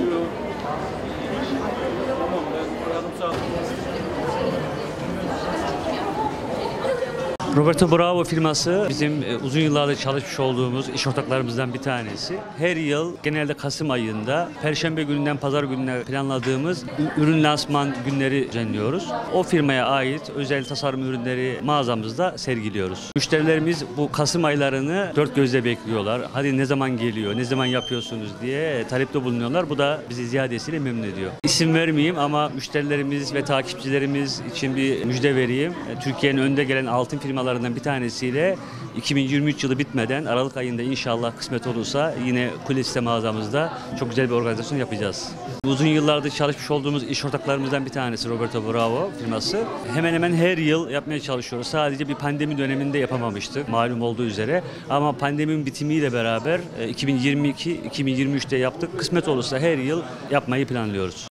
Tamam, ben yarım saat. Roberto Bravo firması bizim uzun yıllardır çalışmış olduğumuz iş ortaklarımızdan bir tanesi. Her yıl genelde Kasım ayında Perşembe gününden Pazar gününe planladığımız ürün lansman günleri düzenliyoruz. O firmaya ait özel tasarım ürünleri mağazamızda sergiliyoruz. Müşterilerimiz bu Kasım aylarını dört gözle bekliyorlar. Hadi ne zaman geliyor, ne zaman yapıyorsunuz diye talepte bulunuyorlar. Bu da bizi ziyadesiyle memnun ediyor. İsim vermeyeyim ama müşterilerimiz ve takipçilerimiz için bir müjde vereyim. Türkiye'nin önde gelen altın firmalarından bir tanesiyle 2023 yılı bitmeden Aralık ayında inşallah kısmet olursa yine Kuliste mağazamızda çok güzel bir organizasyon yapacağız. Uzun yıllardır çalışmış olduğumuz iş ortaklarımızdan bir tanesi Roberto Bravo firması. Hemen hemen her yıl yapmaya çalışıyoruz. Sadece bir pandemi döneminde yapamamıştık malum olduğu üzere. Ama pandeminin bitimiyle beraber 2022-2023'te yaptık. Kısmet olursa her yıl yapmayı planlıyoruz.